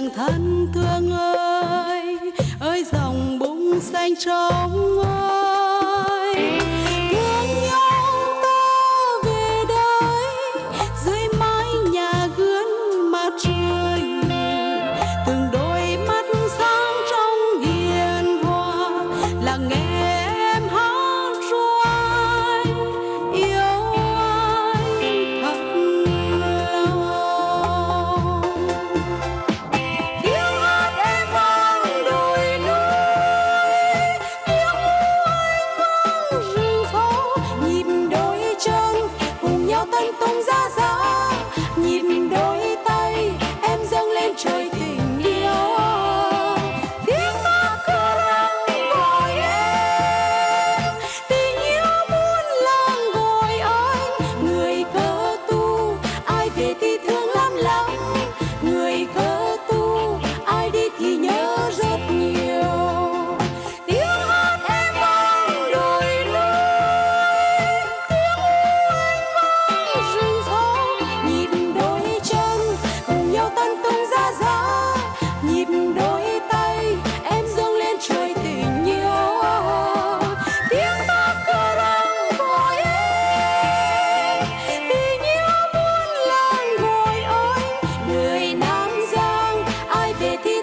nàng thân thương ơi, ơi dòng bụng xanh trong ơi, thương nhau ta về đây dưới mái nhà gươn mặt trời, từng đôi mắt sáng trong hiền hòa lắng nghe em hát ru anh yêu anh thật lòng. Tiếng hát em vang đồi núi, tiếng ru anh vang rừng phố, nhịp đôi chân cùng nhau tận tung ra gió, nhịp đôi tay em dâng lên trời tình yêu. Tiếng ta cứ đang gọi em, tình yêu muôn làng gọi anh. Người cơ tu ai về thì thương lắm, người cơ tu ai đi thì nhớ rất nhiều. Tiếng hát em vang đồi núi, tiếng ru anh vang rừng phố, nhịp đôi chân cùng nhau tận tung ra gió, nhịp đôi tay em dâng lên trời tình yêu. Tiếng ta cứ đang gọi em, tình yêu muôn làng gọi anh. Người Nam Giang ai về thì